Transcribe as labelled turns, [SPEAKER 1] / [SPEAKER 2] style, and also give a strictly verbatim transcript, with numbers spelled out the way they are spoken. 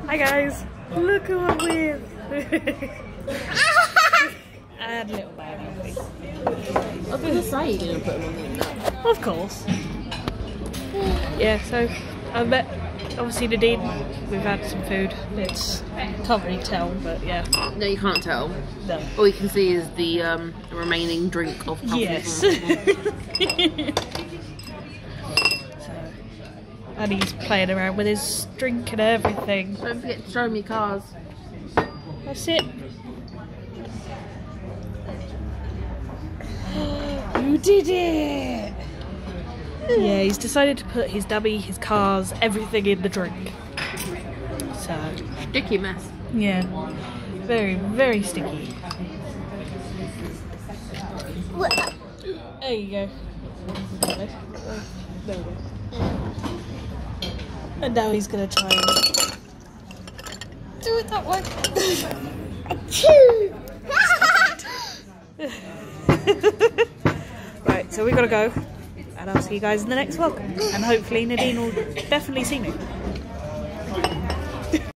[SPEAKER 1] Hi guys, look who I'm with. I had a little bad outfit.
[SPEAKER 2] I was gonna say you're gonna put them on there.
[SPEAKER 1] Of course. Yeah, so I bet obviously Nadine, we've had some food. It's can't really tell, but yeah.
[SPEAKER 2] No, you can't tell.
[SPEAKER 1] No.
[SPEAKER 2] All you can see is the um, remaining drink of coffee.
[SPEAKER 1] Yes. And he's playing around with his drink and everything.
[SPEAKER 2] Don't forget to show me cars.
[SPEAKER 1] That's it. You did it! Yeah, he's decided to put his dummy, his cars, everything in the drink. So,
[SPEAKER 2] Sticky mess.
[SPEAKER 1] yeah. Very, very sticky. There you go. There we go. And now he's gonna try and do it that way. Right, so we gotta go, and I'll see you guys in the next vlog. And hopefully Nadine will definitely see me.